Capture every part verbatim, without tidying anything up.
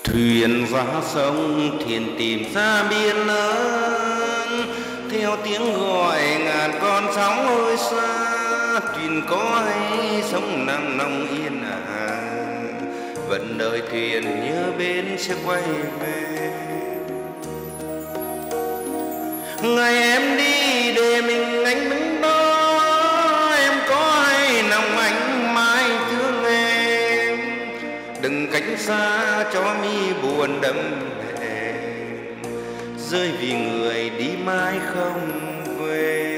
Thuyền ra sông thuyền tìm ra biển lớn, theo tiếng gọi ngàn con sóng ôi xa. Thuyền có hay sông nắng nông yên ả, vẫn đợi thuyền nhớ bến sẽ quay về. Ngày em đi để mình anh đứng đó, em có hay nồng anh mãi thương em. Đừng cách xa cho mi buồn đẫm lệ, rơi vì người đi mãi không về.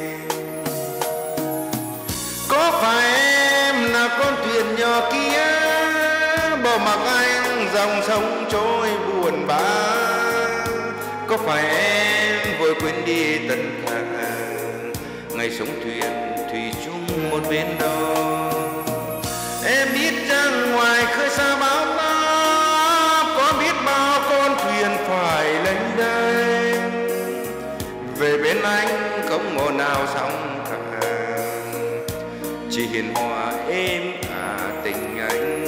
Có phải em là con thuyền nhỏ kia bỏ mặc anh dòng sông trôi buồn bã? Có phải em vội quên đi tất cả ngày sống thuyền thủy chung một bên đó? Em biết rằng ngoài khơi xa bão táp có biết bao con thuyền phải lên đây. Về bên anh không ngồi nào sóng cả, chỉ hiền hòa êm cả tình anh.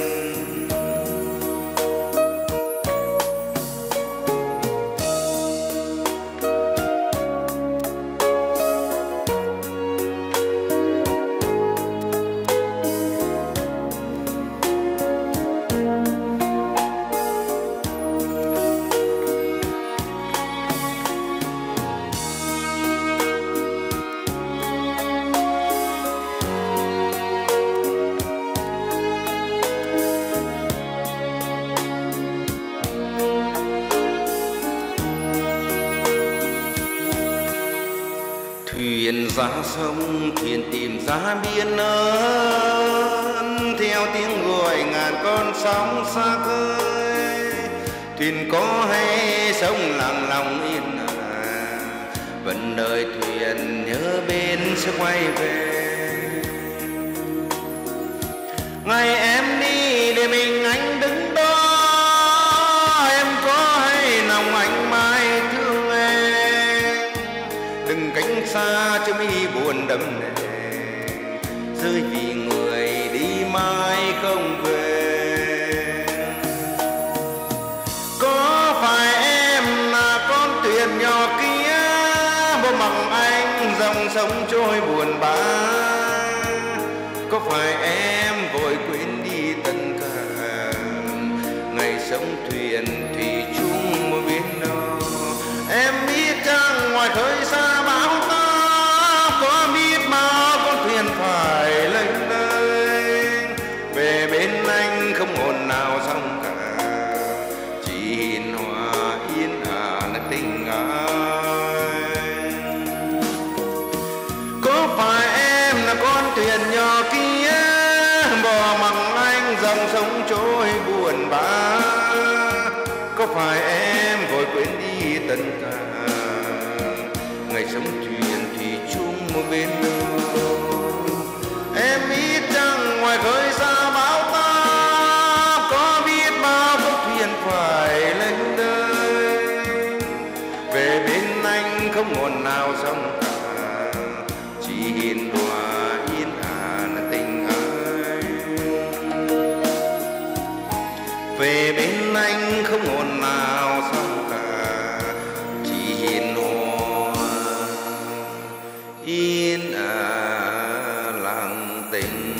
Thuyền ra sông thuyền tìm ra biển lớn, theo tiếng gọi ngàn con sóng xa khơi. Thuyền có hay sông lặng lòng yên ả, vẫn đợi thuyền nhớ bên sẽ quay về. Ngày em đi để mình anh đứng đó, em có hay lòng anh mãi thương em. Đừng cánh xa cho mi buồn đẫm lệ, rơi vì người đi mãi không về. Có phải em là con thuyền nhỏ kia bỏ mặc anh dòng sông trôi buồn bã? Có phải em vội quên đi tất cả ngày sống thuyền thủy chung một bên đó? Em biết rằng ngoài khơi xa bão táp có biết bao con thuyền phải lên đây. Về bên anh không hồn nào sóng cả, chỉ hiền hòa yên ả là tình anh. Có phải em là con thuyền nhỏ kia bỏ mặc anh dòng sông trôi buồn bã? Có phải em vội quên đi tất cả ngày sống thuyền thủy chung một bên đó? Em biết rằng ngoài khơi xa bão táp có biết bao con thuyền phải lên đây. Về bên anh không hồn nào sóng cả, chỉ hiền hòa yên ả là tình anh. Về bên anh không hồn nào sóng cả, chỉ hiền hòa yên ả lặng tình.